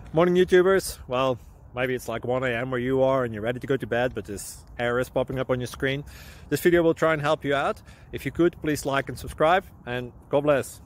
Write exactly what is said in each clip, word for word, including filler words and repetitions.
Morning YouTubers. Well, maybe it's like one A M where you are and you're ready to go to bed, but this error is popping up on your screen. This video will try and help you out. If you could, please like and subscribe, and God bless.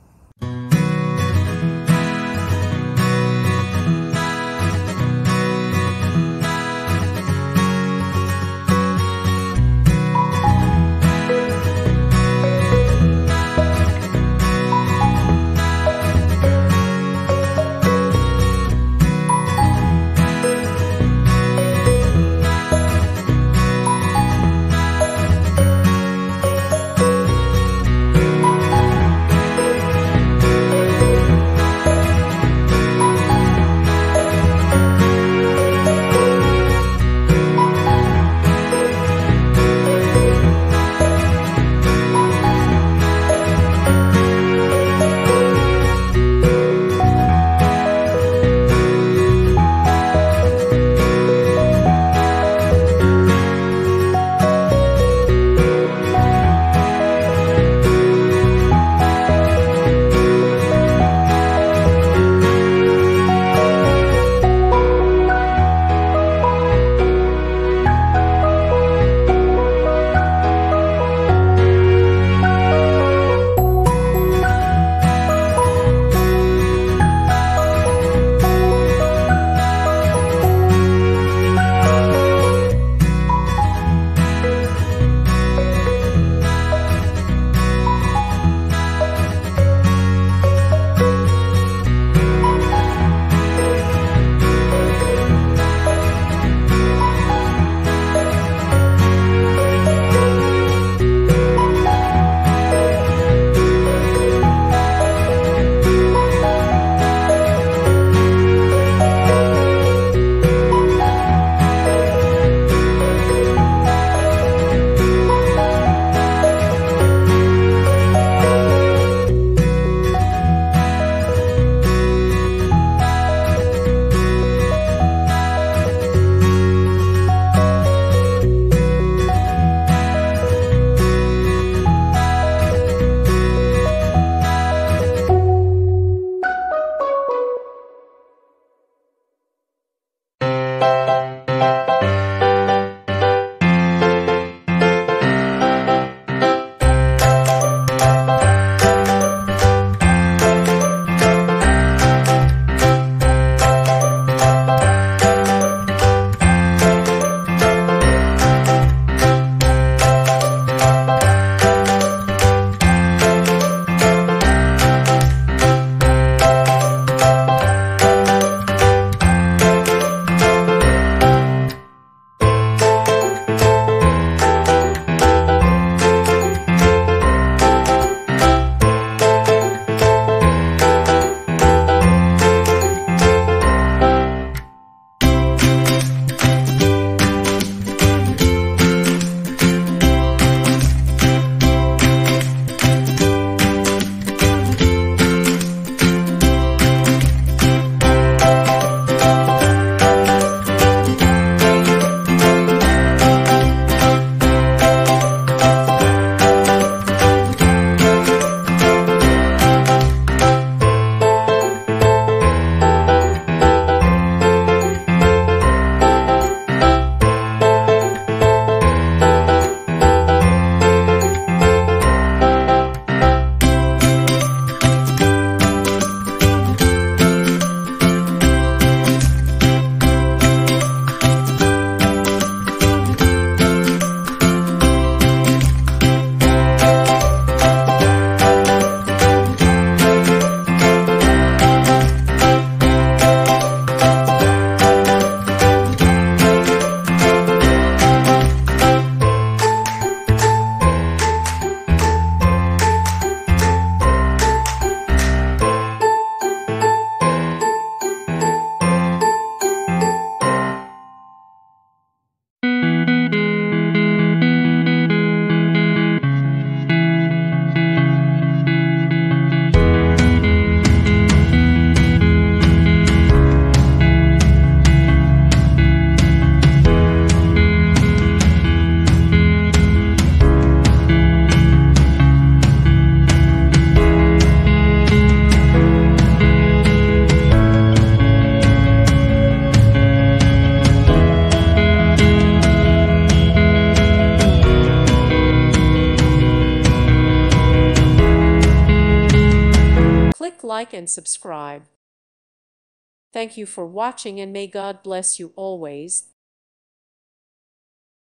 like and subscribe. Thank you for watching, and may God bless you always.